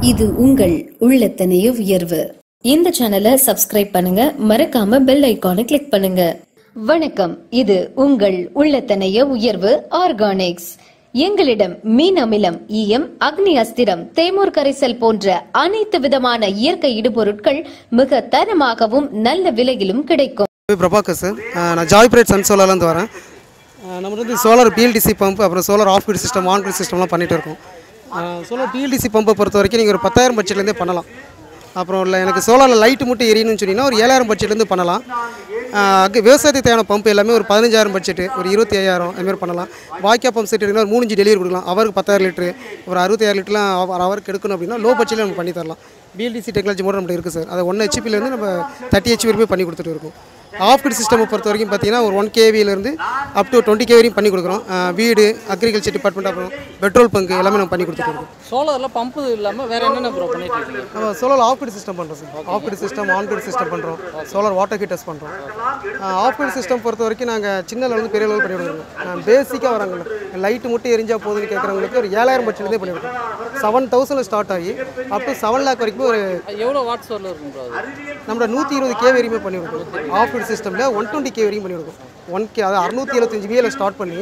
இது உங்கள் உள்ளத்தனைய உயர்வு. இந்த சேனலை சப்ஸ்கிரைப் பண்ணுங்க, மறக்காம பெல் ஐகானை கிளிக் பண்ணுங்க. வணக்கம், இது உங்கள் உள்ளத்தனைய உயர்வு ஆர்கானிக்ஸ். எங்களிடம் மீன் அமிலம், ஈயம், அக்னி அஸ்திரம், தேமூர் கரைசல் போன்ற அனைத்து விதமான இயற்கை இடுபொருட்கள் மிக தரமாகவும் நல்ல விலையிலும் கிடைக்கும். பிரபாகர் சார், நான் ஜாய்பிரேட் சன் சோலார்லேருந்து வரேன். நம்ம வந்து சோலார் பிஎல்டிசி பம்ப், அப்புறம் solar off grid system, on grid சிஸ்டம்லாம் பண்ணிகிட்டு இருக்கோம். சோலார் பிஎல்டிசி பம்பை பொறுத்த வரைக்கும் நீங்கள் ஒரு 10,000 பட்ஜெட்லேருந்தே பண்ணலாம். அப்புறம் இல்லை எனக்கு சோலாரில் லைட்டு மட்டும் எரியணும்னு சொன்னீங்கன்னா ஒரு 7,000 பட்ஜெட்லேருந்து பண்ணலாம். விவசாயத்துக்கு தேவையான பம்ப் எல்லாமே ஒரு 15,000 பட்ஜெட்டு, ஒரு 25,000 அதுமாதிரி பண்ணலாம். வாய்க்கா பம்ப் செட் எடுக்கணும், ஒரு 3 இன்ச்சு டெலிவரி கொடுக்கலாம். அவருக்கு 10,000 லிட்டரு, ஒரு 65,000 லிட்டர்லாம் அவருக்கு எடுக்கணும் அப்படின்னா லோ பட்ஜெட்டில் நம்ம பண்ணி தரலாம். பிஎல்டிசி டெக்னாலஜி மோட்டர் நம்மளுக்கு இருக்குது சார். அதை 1 ஹெச்பிலேருந்து நம்ம 30 ஹெச்பி வரைக்கும் பண்ணி கொடுத்துட்டு இருக்கோம். ஆஃப் கிரிட் சிஸ்டம் பொறுத்த வரைக்கும் பார்த்தீங்கன்னா ஒரு 1 kVலேருந்து அப் டு 20 kV வரையும் பண்ணி கொடுக்குறோம். வீடு, அக்ரிகல்ச்சர் டிபார்ட்மெண்ட், அப்புறம் பெட்ரோல் பங்கு எல்லாமே நம்ம பண்ணி கொடுத்துருக்கோம். சோலாரில் பம்பு இல்லாமல் வேறு என்னென்ன ப்ரோ பண்ணிட்டு இருக்கீங்க? நம்ம சோலார் ஆஃப் கிரிட் சிஸ்டம் பண்ணுறோம் sir. Off grid system, on grid system பண்ணுறோம். சோலார் வாட்டர் ஹீட்டர்ஸ் பண்ணுறோம். ஆஃப் கிரிட் சிஸ்டம் பொறுத்த வரைக்கும் நாங்கள் சின்ன லெவலில் பெரிய லெவல் பண்ணி கொடுக்குறோம். பேசிக்காக வராங்கல்ல, லைட்டு மட்டும் எரிஞ்சால் போதுன்னு கேட்குறவங்களுக்கு ஒரு 7,000 பட்ஜெட்லேருந்தே பண்ணி கொடுக்குறோம். 7,000 ஸ்டார்ட் ஆகி அப் டு 7 lakh வரைக்கும் ஒரு எவ்வளோ வாட்ஸ் வரல இருக்கும் ப்ரோ? நம்மளோட 120 kV வரையுமே பண்ணி கொடுக்கும். ஆஃப் கிரிட் சிஸ்டமில் 120 kV வரைக்கும் பண்ணி கொடுக்கும். 1K, அதாவது 675 VL ஸ்டார்ட் பண்ணி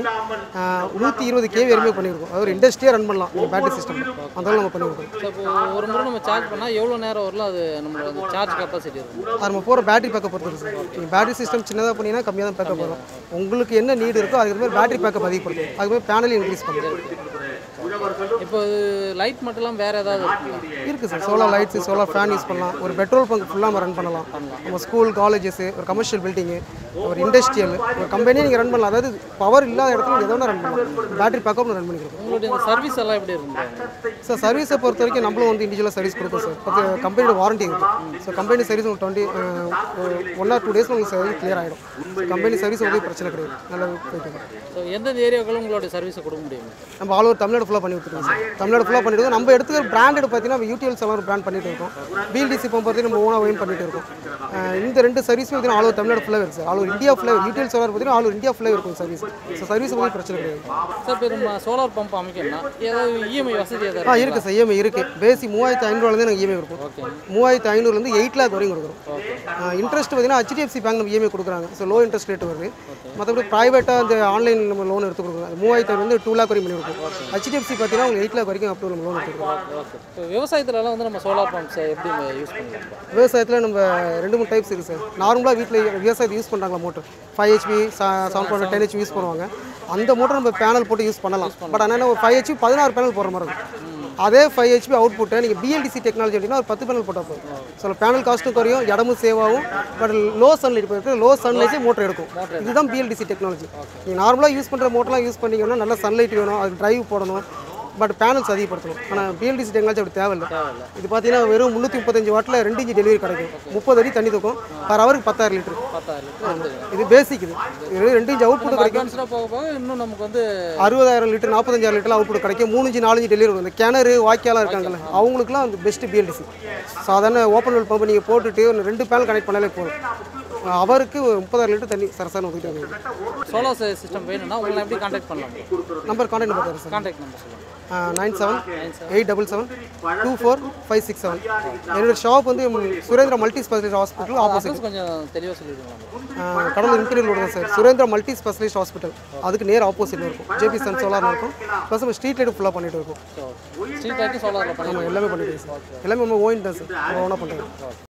120 kV வரைக்கும் பண்ணி கொடுக்கும். அது ஒரு இண்டஸ்ட்ரியாக ரன் பண்ணலாம் இந்த பேட்டரி சிஸ்டம். அதெல்லாம் நம்ம பண்ணி கொடுக்கும். இப்போ ஒரு முறை நம்ம சார்ஜ் பண்ணால் எவ்வளோ நேரம் வரலாம்? அது நம்மளோட அந்த சார்ஜ் கெப்பாசிட்டி இருக்கும். அது நம்ம போகிற பேட்டரி பேக்கப் பொறுத்து சார். நீங்கள் பேட்டரி சிஸ்டம் சின்னதாக பண்ணிங்கன்னா கம்மியாக தான் பேக்கப் வரும். உங்களுக்கு என்ன நீடு இருக்கோ அதுக்கு மாதிரி பேட்டரி பேக்கப் அதிகப்படுத்தும். அதுக்கு மாதிரி பேனல் இன்க்ரீஸ் பண்ணுறது. இப்போ லைட் மட்டும்லாம் வேறு ஏதாவது இருக்குது sir. Solar lights, solar fan use பண்ணலாம். ஒரு பெட்ரோல் பங்க் ஃபுல்லாக நம்ம ரன் பண்ணலாம். நம்ம ஸ்கூல், காலேஜஸ், ஒரு கமர்ஷியல் பில்டிங்கு, ஒரு இண்டஸ்ட்ரியல், ஒரு கம்பெனியை நீங்கள் ரன் பண்ணலாம். அதாவது பவர் இல்லாத இடத்துல நீங்கள் எதோ ஒன்று ரன் பண்ணலாம். பேட்டரி பேக்கப் ரன் பண்ணிக்கிறோம். உங்களுடைய இந்த சர்வீஸ் எல்லாம் எப்படி இருக்கும் சார்? சர்வீஸை பொறுத்த வரைக்கும் நம்மளும் வந்து இண்டிவிஜுவலாக சர்வீஸ் கொடுப்போம் சார். பத்து கம்பெனியோட வாரண்ட்டி இருக்குது. ஸோ கம்பெனி சர்வீஸ் உங்களுக்கு 1 or 2 days உங்களுக்கு சர்வீஸ் கிளியர் ஆகிடும். ஸோ கம்பெனி சர்வீஸ் வந்து பிரச்சனை கிடையாது. நல்லா போயிட்டு. ஸோ எந்தெந்த ஏரியாக்களும் உங்களுடைய சர்வீஸை கொடுக்க முடியும்? நம்ம ஆல் ஓவர் தமிழ்நாடு ஃபுல்லாக பண்ணி கொடுத்துருக்கோம் சார். தமிழ்நாடு ஃபுல்லாக பண்ணிட்டு இருக்கோம். நம்ம எடுத்துக்கிற பிராண்டட் பார்த்தீங்கன்னா யூடிஎல் சோலார் பிராண்ட் பண்ணிட்டு இருக்கோம். பிஎல்டிசி பம்ப் பார்த்து நம்ம ஓனாக ஓயின் பண்ணிட்டு இருக்கோம். இந்த 2 சர்வீஸும் பார்த்தீங்கன்னா ஆல் ஓவர் தமிழ்நாடு ஃபுல்லாக இருக்குது சார். ஆல் ஓவர் இந்தியா ஃபுல்லாக யூடிஎல் சோலார் பார்த்தீங்கன்னா ஆல் ஓவர் இந்தியா ஃபுல்லாக இருக்கும் சர்வீஸ். ஸோ சர்வீஸ் பற்றி பிரச்சனை கிடையாது சார். இப்போ நம்ம சோலார் பம்ப் அமைக்கணும்னா ஏதாவது இஎம்ஐ வசதி ஏதாவது இருக்குது சார். இஎம்ஐ இருக்குது. பேசி 3,500 நாங்கள் இஎம்ஐ கொடுப்போம். 3,500 8 lakh வரையும் கொடுக்குறோம். இன்ட்ரெஸ்ட் பார்த்தீங்கன்னா HDFC பேங்க் நம்ம இஎம்ஐ கொடுக்குறாங்க. ஸோ லோ இன்ட்ரெஸ்ட் ரேட் வருது. மற்றபடி ப்ரைவேட்டாக அந்த ஆன்லைன் நம்ம லோன் எடுத்து கொடுக்குறோம். 3,500 2 lakh வரையும் பண்ணி கொடுக்கும். HDFC பார்த்தீங்கன்னா உங்களுக்கு 8 lakh வரைக்கும் அப்ரூவல் நம்ம லோன் எடுத்துக்கிறோம். இப்போ விவசாயத்துலலாம் வந்து நம்ம சோலார் பம்ப்ஸ் எப்படி யூஸ் பண்ணலாம்? விவசாயத்தில் நம்ம 2-3 டைப்ஸ் இருக்குது சார். நார்மலாக வீட்டில் விவசாயத்தை யூஸ் பண்ணுறாங்களா மோட்டர் 5 HP 7.10 HP யூஸ் பண்ணுவாங்க. அந்த மோட்டர் நம்ம பேனல் போட்டு யூஸ் பண்ணலாம். பட் ஆனால் ஒரு 5 HP 16 பேனல் போடுற மாதிரி இருக்கும். அதே 5 HP அவுட் புட்டை நீங்கள் பிஎல்டிசி டெக்னாலஜி அப்படின்னா ஒரு 10 பேனல் போட்டால் போதும். ஸோ பேனல் காஸ்ட்டும் குறையும், இடமும் சேவ் ஆகும். பட் லோ சன்லைட் போயிருக்கு, லோ சன்லைட்டே மோட்டர் எடுக்கும். இதுதான் பிஎல்டிசி டெக்னாலஜி. நீங்கள் நார்மலாக யூஸ் பண்ணுற மோட்டர்லாம் யூஸ் பண்ணிங்கன்னா நல்லா சன்லைட் வேணும், அதுக்கு டிரைவ் போடணும், பட் பேனல்ஸ் அதிகப்படுத்தணும். ஆனால் பிஎல்டிசி டெக்னாலஜி அப்படி தேவையில்லை. இது பார்த்தீங்கன்னா வெறும் 335 வாட்டில் 2 இன்ச்சு டெலிவரி கிடைக்கும். 30 அடி தண்ணி தூக்கும். பர் ஹவருக்கு 10,000 லிட்டர். இது பேசிக். இது 2 இன்ச்சு அவுட் புட் கிடைக்கும். இன்னும் நமக்கு வந்து 60,000 லிட்டர் 45,000 லிட்டர் அவுட் புட் கிடைக்கும். 3 இன்ச்சு 4 இன்ச்சு டெலிவரி வரும். இந்த கிணறு, வாய்க்காலாம் இருக்காங்கல்ல, அவங்களுக்குலாம் அந்த பெஸ்ட் பிஎல்டிசி. சாதாரண ஓப்பன் வெல் பம்ப் நீங்கள் போட்டுட்டு 2 பேனல் கனெக்ட் பண்ணாலே போதும். அவருக்கு 30,000 லிட்டர் தண்ணி சரசாரம் ஒதுக்கிட்டாங்க. சோலார் சிஸ்டம் வேணும்னா உங்களை எப்படி கான்டாக்ட் பண்ணலாம்? Number contact number sir. Contact number சொல்லுங்கள். 9787756567. என்னோட ஷாப் வந்து Surendra multi specialist hospital opposite. கொஞ்சம் தெளிவாக சொல்லிடுவாங்க. கடலூர் இன்டீரியர் ரோடு தான் sir. Surendra multi specialist hospital அதுக்கு நேர் ஆப்போசிட்டில் இருக்கும். ஜேபி சன் சோலார் இருக்கும். ப்ளஸ் நம்ம ஸ்ட்ரீட் லைட் ஃபுல்லாக பண்ணிட்டு இருக்கோம். ஸ்ட்ரீட் லைட்டு சோலாரில் நம்ம எல்லாமே பண்ணிட்டு இருக்கோம் சார். எல்லாமே நம்ம ஓயின் தான் சார். ஓனாக பண்ணுறோம்.